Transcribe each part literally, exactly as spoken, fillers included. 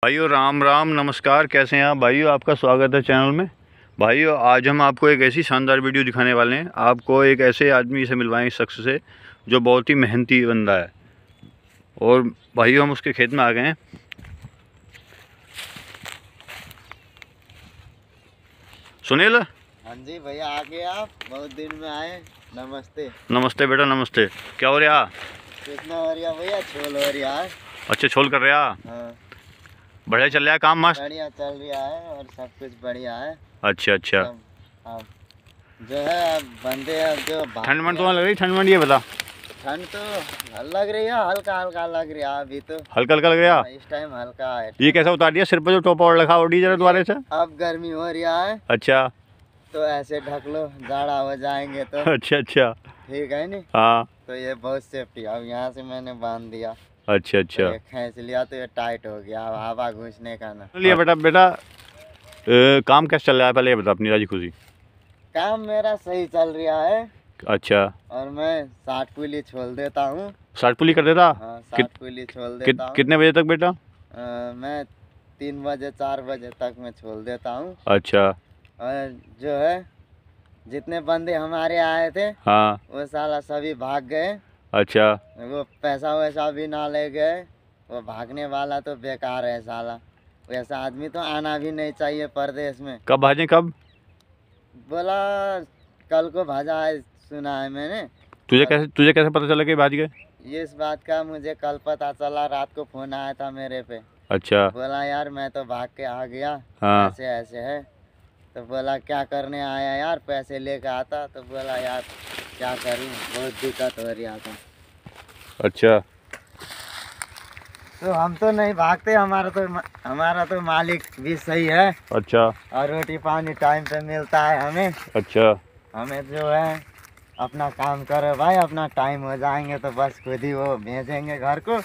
भाइयों राम राम नमस्कार, कैसे हैं आप भाइयों। आपका स्वागत है चैनल में। भाइयों आज हम आपको एक ऐसी शानदार वीडियो दिखाने वाले हैं। आपको एक ऐसे आदमी से मिलवाएं, इस शख्स से जो बहुत ही मेहनती बंदा है। और भाइयों हम उसके खेत में आ गए हैं। सुनील। हाँ जी भैया, आ गए आप, बहुत दिन में आए। नमस्ते। नमस्ते बेटा नमस्ते। क्या हो रहा? कितना हो रहा भैया? छोल हो रहा है। अच्छा छोल कर रहा? हाँ। बढ़िया चल रहा है काम? मस्त बढ़िया चल रहा है और सब कुछ बढ़िया है। अच्छा अच्छा। अब जो है अब बंदे अब जो ठंड मंड तो लग रही? ठंड मंड ये बता। ठंड तो लग रही है, हल्का हल्का लग रहा है अभी तो। हल्का हल्का लग रहा इस टाइम हल्का है। ये कैसा उतार दिया सिर पर जो टोपा और रखा? उड़ी जरा दोबारा से। अब गर्मी हो रहा है। अच्छा तो ऐसे ढक लो, जाड़ा हो जाएंगे तो। अच्छा अच्छा ठीक है नी। हाँ। तो ये बहुत सेफ्टी। अब यहाँ से मैंने बांध दिया। अच्छा अच्छा। तो खींच लिया तो ये टाइट हो गया, अब हवा घुसने का ना। लिया बेटा बेटा ए, काम कैसे चल रहा है पहले ये बता अपनी राजी खुशी। काम मेरा सही चल रहा है। अच्छा। और मैं साठ पुली छोड़ देता हूँ। साठ पुली कर देता? हाँ, साठ पुली छोड़ देता कित, हूँ। कितने बजे तक बेटा? आ, मैं तीन बजे चार बजे तक मैं छोड़ देता हूँ। अच्छा। और जो है जितने बंदे हमारे आए थे हाँ वो साला सभी भाग गए। अच्छा। वो पैसा वैसा भी ना ले गए। वो भागने वाला तो बेकार है साला। वैसा आदमी तो आना भी नहीं चाहिए परदेश में। कब भाजे कब? बोला कल को भाजा है, सुना है मैंने। तुझे कैसे तुझे कैसे पता चला कि भाज गए? ये इस बात का मुझे कल पता चला, रात को फोन आया था मेरे पे। अच्छा। बोला यार मैं तो भाग के आ गया। हाँ। ऐसे ऐसे है। तो बोला क्या करने आया यार, पैसे लेके आता। तो बोला यार क्या करूं, बहुत दिक्कत हो रहा था। अच्छा। तो हम तो नहीं भागते, हमारा तो हमारा तो मालिक भी सही है। अच्छा। और रोटी पानी टाइम पे मिलता है हमें। अच्छा। हमें जो है अपना काम करो भाई, अपना टाइम हो जाएंगे तो बस खुद ही वो भेजेंगे घर को।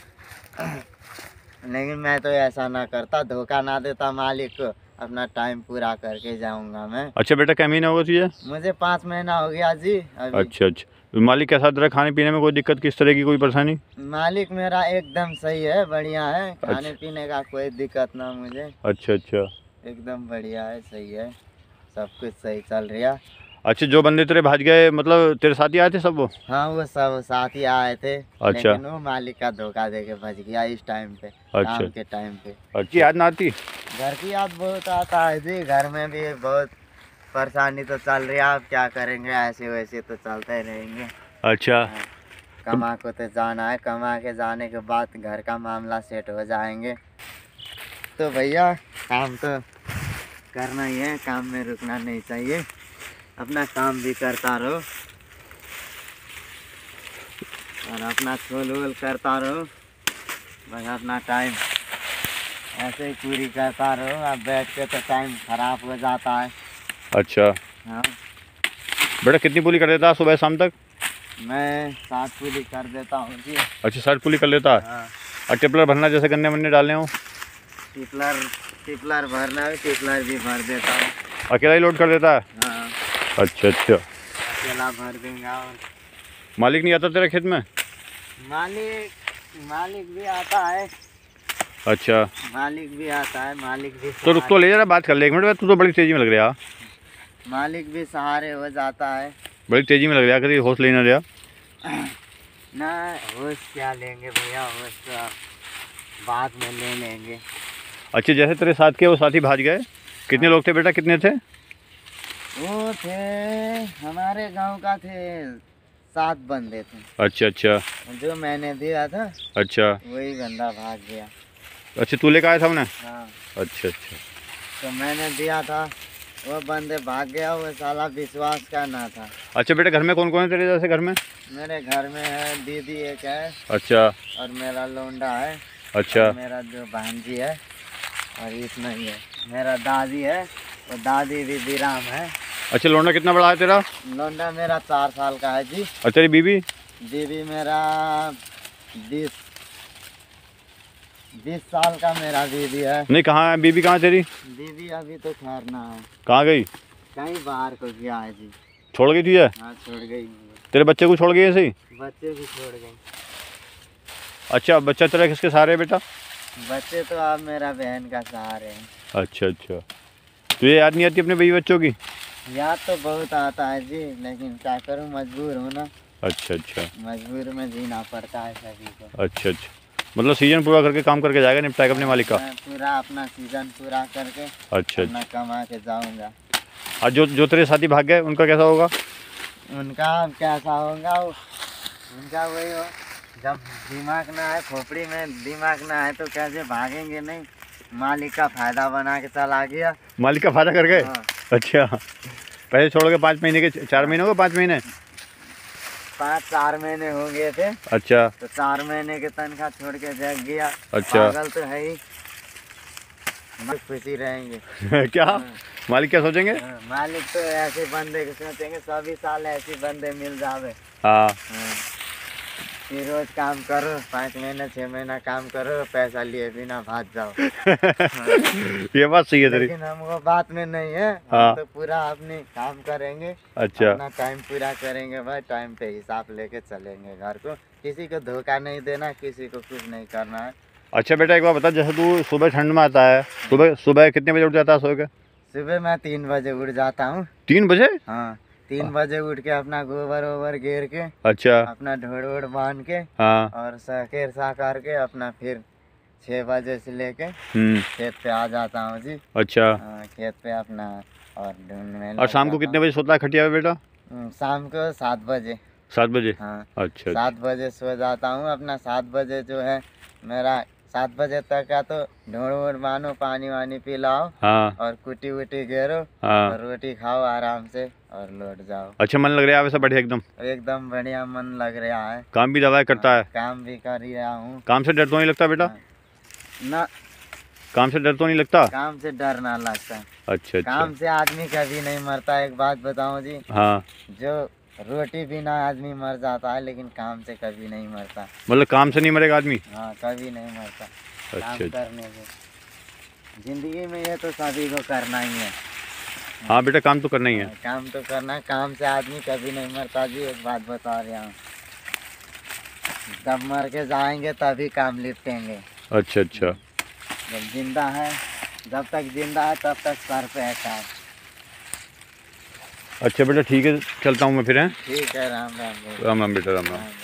लेकिन मैं तो ऐसा ना करता, धोखा ना देता मालिक को, अपना टाइम पूरा करके जाऊंगा मैं। अच्छा बेटा क्या महीना होगा तुझे? मुझे पाँच महीना हो गया जी अभी। अच्छा अच्छा। मालिक कैसा तेरा? खाने पीने में कोई दिक्कत, किस तरह की कोई परेशानी? मालिक मेरा एकदम सही है, बढ़िया है। खाने अच्छा। पीने का कोई दिक्कत ना मुझे। अच्छा अच्छा। एकदम बढ़िया है, सही है, सब कुछ सही चल रहा। अच्छा जो बंदे तेरे भाज गए मतलब तेरे साथ ही आए थे सब वो? हाँ वो सब साथ ही आए थे। अच्छा। लेकिन वो मालिक का धोखा देके बच गया इस टाइम पे। अच्छा। काम के टाइम पे। अच्छी याद ना आती? घर की याद बहुत आता है जी। घर में भी बहुत परेशानी तो चल रही है, अब क्या करेंगे, ऐसे वैसे तो चलते रहेंगे। अच्छा। हाँ। कमा को तो जाना है, कमा के जाने के बाद घर का मामला सेट हो जाएंगे। तो भैया काम तो करना ही है, काम में रुकना नहीं चाहिए, अपना काम भी करता रहो और अपना छोल वोल करता रहो, बस अपना टाइम ऐसे ही पूरी करता रहो। अब बैठ के तो टाइम खराब हो जाता है। अच्छा। हाँ बेटा कितनी पुली कर देता सुबह शाम तक? मैं सात पुली कर देता हूँ जी। अच्छा साठ पुली कर लेता है। हाँ। और टिपलर भरना जैसे गन्ने वन्ने डालने हो? टिपलर टिपलर भरना है, टिपलर भी भर देता हूँ। अकेला ही लोड कर देता है? हाँ। अच्छा अच्छा। अकेला भर देंगे। और मालिक नहीं आता तेरे खेत में? मालिक मालिक भी आता है। अच्छा। मालिक भी आता है, मालिक भी तो रुक तो ले जरा बात कर ले एक मिनट में। तू तो बड़ी तेजी में लग रहा। मालिक भी सहारे हो जाता है। बड़ी तेजी में लग रहा, कभी होश लेना रहा ना। होश क्या लेंगे भैया, होश तो बाद में ले लेंगे। अच्छा जैसे तेरे साथ के वो साथी भाज गए, कितने लोग थे बेटा, कितने थे? वो थे हमारे गांव का थे, सात बंदे थे। अच्छा अच्छा। जो मैंने दिया था अच्छा वही बंदा भाग गया। अच्छा तू लेकर आया था उन्हें? हाँ। अच्छा अच्छा। तो मैंने दिया था, वो बंदे भाग गया, वो साला विश्वास का ना था। अच्छा बेटा घर में कौन कौन है तेरे जैसे घर में? मेरे घर में है दीदी एक है। अच्छा। और मेरा लोंडा है। अच्छा। मेरा जो भांजी है और इतना ही है। मेरा दादी है, और दादी भी विराम है। अच्छा लोंडा कितना बड़ा है तेरा? लोंडा मेरा चार साल का है जी। और तेरी बीबी? बीबी मेरा बीस बीस साल का मेरा बीबी है। नहीं कहाँ है बीबी? कहाँ तेरी बीबी? अभी तो ठहरना है। कहाँ गई? कहीं बाहर को गया है जी। छोड़ गई तुझे? हाँ छोड़ गई। तेरे बच्चे को छोड़ गई ऐसे ही? बच्चे भी छोड़ गए। अच्छा बच्चा तेरा किसके सहारे है बेटा? बच्चे तो आप मेरा बहन का सहारे हैं। अच्छा अच्छा, तो ये याद नहीं आती अपने बीवी बच्चों की? याद तो बहुत आता है जी, लेकिन क्या करूँ, मजबूर हूँ ना। अच्छा अच्छा, मजबूर में जीना पड़ता है सभी को। अच्छा अच्छा, मतलब सीजन पूरा करके काम करके जाएगा, निपटा के अपने मालिक का? पूरा अपना सीजन पूरा करके अच्छा अपना कमा के जाऊंगा। और जो जो तेरे साथी भाग गए उनका कैसा होगा? उनका कैसा होगा, उनका वही हो, जब दिमाग ना है, खोपड़ी में दिमाग ना है तो कैसे भागेंगे? नहीं, मालिक का फायदा बना के चला गया। मालिक का फायदा कर गए? हाँ। अच्छा, पैसे छोड़ के पाँच महीने के, चार महीने हो गए, पाँच महीने पाँच चार महीने हो गए थे। अच्छा, तो चार महीने के तनख्वाह छोड़ के जग गया। अच्छा, पागल तो है ही, खुशी रहेंगे। क्या हाँ। मालिक क्या सोचेंगे? हाँ, मालिक तो ऐसे बंदे को सोचेंगे, सभी साल ऐसे बंदे मिल जावे। हाँ, हाँ। फिर रोज काम करो, पाँच महीने छह महीना काम करो, पैसा लिए बिना भाग जाओ। हाँ। ये बात सही है तेरी। लेकिन हमको बात में नहीं है। हाँ। हम तो पूरा अपने काम करेंगे। अच्छा, अपना टाइम पूरा करेंगे भाई, टाइम पे हिसाब लेके चलेंगे घर को। किसी को धोखा नहीं देना, किसी को कुछ नहीं करना है। अच्छा बेटा, एक बार बता, जैसे तू सुबह ठंड में आता है, सुबह सुबह कितने बजे उठ जाता है सो के? सुबह मैं तीन बजे उठ जाता हूँ। तीन बजे? हाँ, तीन बजे उठ के अपना गोबर वोबर घेर के, अच्छा, अपना ढोड़ वोड़ बांध के, हाँ, और सकेर सा करके अपना फिर छः बजे से लेके हम्म खेत पे आ जाता हूँ जी। अच्छा, हाँ, खेत पे अपना और ढूंढने। और शाम को कितने बजे सोता है खटिया पे बेटा? शाम को सात बजे। सात बजे? हाँ, अच्छा, सात बजे सो जाता हूँ। अपना सात बजे जो है मेरा, सात बजे तक का तो ढोड़ वोड़ बांधो, पानी वानी पिलाओ, हाँ, और कुटी वुटी घेरो, हाँ, और रोटी खाओ आराम से और लौट जाओ। अच्छा, मन लग रहा है वैसा? बढ़िया, एकदम एकदम बढ़िया मन लग रहा है। काम भी दवाई करता है? काम भी कर ही रहा हूँ। काम से डर तो नहीं लगता बेटा? ना, काम से डर तो नहीं लगता? काम से डर ना लगता। अच्छा अच्छा, काम से आदमी कभी नहीं मरता। एक बात बताऊं जी, हाँ, जो रोटी बिना आदमी मर जाता है, लेकिन काम से कभी नहीं मरता। मतलब काम से नहीं मरेगा आदमी? हाँ, कभी नहीं मरता। काम अच्छा, करने से जिंदगी में ये तो सभी को करना ही है। हाँ बेटा, काम तो करना ही है। काम तो करना, काम से आदमी कभी नहीं मरता जी। एक बात बता रहा हूँ, जब मर के जाएंगे तभी काम निपटेंगे। अच्छा अच्छा, जब जिंदा है, जब तक जिंदा है तब तक सर पे है काम। अच्छा बेटा, ठीक है, चलता हूँ मैं फिर। हैं? ठीक है, राम राम। राम राम बेटा, राम राम। राम।